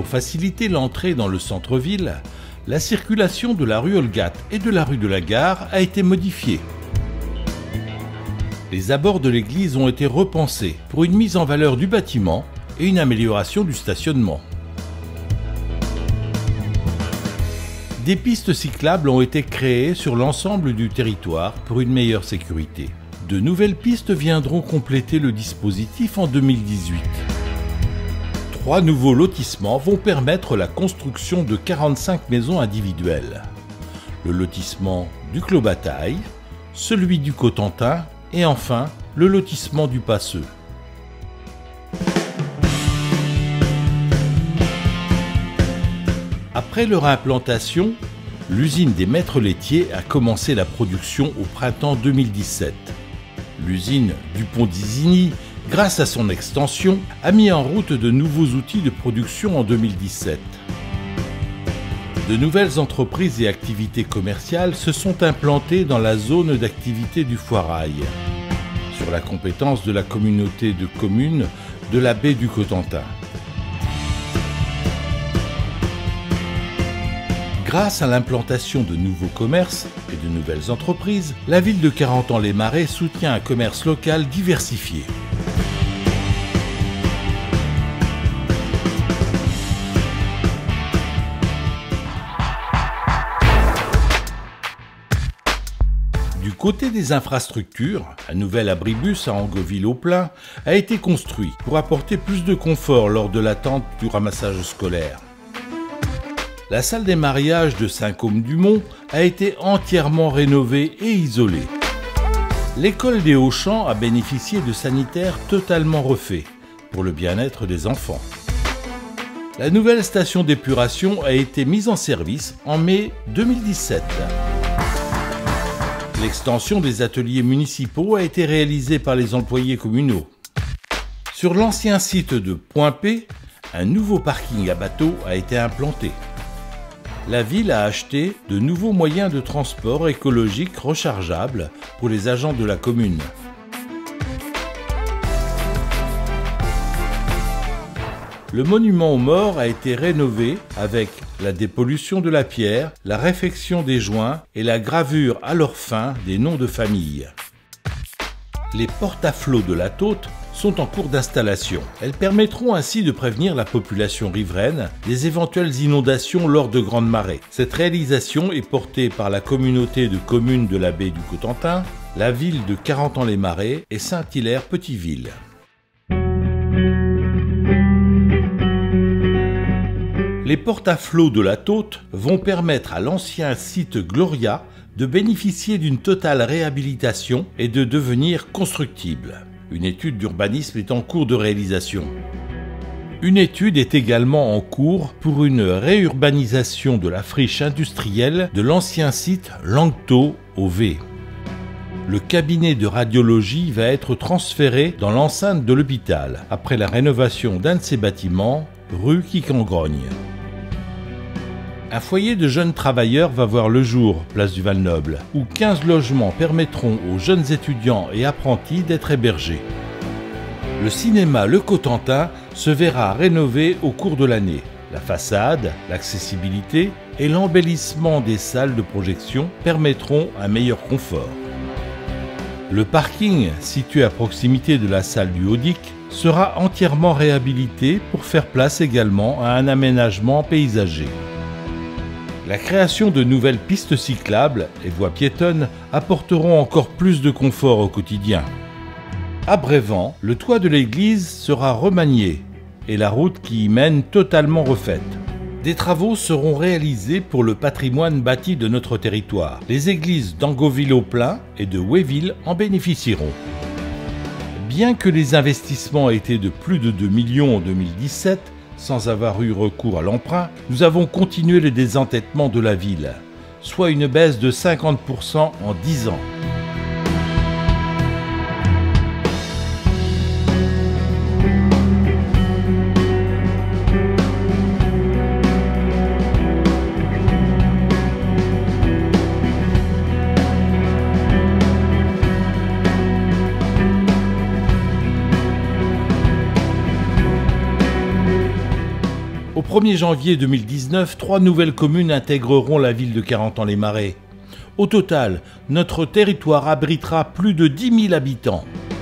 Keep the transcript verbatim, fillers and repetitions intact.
Pour faciliter l'entrée dans le centre-ville, la circulation de la rue Olgat et de la rue de la Gare a été modifiée. Les abords de l'église ont été repensés pour une mise en valeur du bâtiment et une amélioration du stationnement. Des pistes cyclables ont été créées sur l'ensemble du territoire pour une meilleure sécurité. De nouvelles pistes viendront compléter le dispositif en deux mille dix-huit. Trois nouveaux lotissements vont permettre la construction de quarante-cinq maisons individuelles. Le lotissement du Clos Bataille, celui du Cotentin et enfin le lotissement du Passeux. Après leur implantation, l'usine des maîtres laitiers a commencé la production au printemps deux mille dix-sept. L'usine Dupont-d'Isigny, grâce à son extension, a mis en route de nouveaux outils de production en deux mille dix-sept. De nouvelles entreprises et activités commerciales se sont implantées dans la zone d'activité du Foirail, sur la compétence de la communauté de communes de la baie du Cotentin. Grâce à l'implantation de nouveaux commerces et de nouvelles entreprises, la ville de Carentan-les-Marais soutient un commerce local diversifié. Du côté des infrastructures, un nouvel abribus à Angoville-au-Plain a été construit pour apporter plus de confort lors de l'attente du ramassage scolaire. La salle des mariages de Saint-Côme-du-Mont a été entièrement rénovée et isolée. L'école des Hauts-Champs a bénéficié de sanitaires totalement refaits pour le bien-être des enfants. La nouvelle station d'épuration a été mise en service en mai deux mille dix-sept. L'extension des ateliers municipaux a été réalisée par les employés communaux. Sur l'ancien site de Point P, un nouveau parking à bateaux a été implanté. La ville a acheté de nouveaux moyens de transport écologiques rechargeables pour les agents de la commune. Le monument aux morts a été rénové avec la dépollution de la pierre, la réfection des joints et la gravure à leur fin des noms de famille. Les portes à flot de la Taute sont en cours d'installation. Elles permettront ainsi de prévenir la population riveraine des éventuelles inondations lors de grandes marées. Cette réalisation est portée par la communauté de communes de la baie du Cotentin, la ville de Carentan-les-Marais et Saint-Hilaire-Petiteville. Les portes à flot de la Taute vont permettre à l'ancien site Gloria de bénéficier d'une totale réhabilitation et de devenir constructible. Une étude d'urbanisme est en cours de réalisation. Une étude est également en cours pour une réurbanisation de la friche industrielle de l'ancien site Langto au V. Le cabinet de radiologie va être transféré dans l'enceinte de l'hôpital après la rénovation d'un de ses bâtiments, rue Quicangrogne. Un foyer de jeunes travailleurs va voir le jour, place du Val-Noble, où quinze logements permettront aux jeunes étudiants et apprentis d'être hébergés. Le cinéma Le Cotentin se verra rénové au cours de l'année. La façade, l'accessibilité et l'embellissement des salles de projection permettront un meilleur confort. Le parking, situé à proximité de la salle du Haudic, sera entièrement réhabilité pour faire place également à un aménagement paysager. La création de nouvelles pistes cyclables et voies piétonnes apporteront encore plus de confort au quotidien. À Brévent, le toit de l'église sera remanié et la route qui y mène totalement refaite. Des travaux seront réalisés pour le patrimoine bâti de notre territoire. Les églises d'Angoville-au-Plain et de Wéville en bénéficieront. Bien que les investissements aient été de plus de deux millions en deux mille dix-sept, sans avoir eu recours à l'emprunt, nous avons continué le désendettement de la ville, soit une baisse de cinquante pour cent en dix ans. Au premier janvier deux mille dix-neuf, trois nouvelles communes intégreront la ville de Carentan-les-Marais. Au total, notre territoire abritera plus de dix mille habitants.